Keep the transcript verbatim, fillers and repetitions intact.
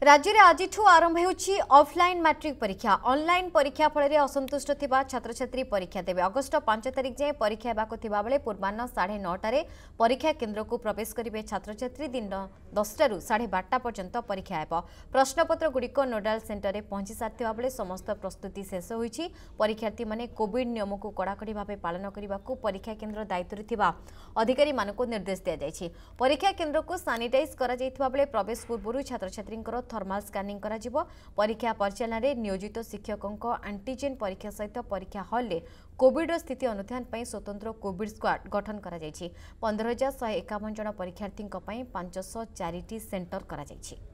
राज्य में आज आरंभ होछि ऑफलाइन मैट्रिक परीक्षा। ऑनलाइन परीक्षा फल असंतुष्ट थिबा छात्र छात्री परीक्षा देवे। अगस्ट पांच तारिख जाए परीक्षा हेबाकु थिबा बेले पूर्वाह्न साढ़े नौटारे परीक्षा केन्द्र को प्रवेश करेंगे छात्र छात्री। दिन दसटू साढ़े बारटा पर्यंत परीक्षा हेब। प्रश्नपत्र गुड़िक नोडाल सेंटर में पहुंची सारिथिबा बेले समस्त प्रस्तुति शेष होइछि। परीक्षार्थी माने कोविड नियम को कड़ाकड़ी भाव पालन करने को परीक्षा केन्द्र दायित्व थिबा अधिकारी मानक निर्देश दिया जायछि। परीक्षा केन्द्र को सानिटाइज करा जायथिबा बेले प्रवेश पूर्व छात्र छात्री थर्माल स्कानिंग करा जिवो। परीक्षा परिचालन में नियोजित शिक्षकों एंटीजेन परीक्षा सहित परीक्षा हॉल में कोविड स्थिति अनुध्यान पर स्वतंत्र कोविड स्क्वाड गठन करा जायछि। पंद्रह हजार शहे एकावन जन परीक्षार्थी पांच सौ चार सेंटर करा जायछि।